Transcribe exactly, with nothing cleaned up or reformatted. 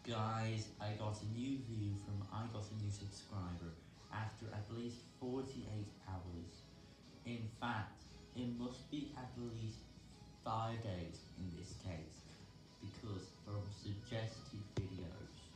Guys, I got a new view from I got a new subscriber after at least forty-eight hours. In fact, it must be at least five days in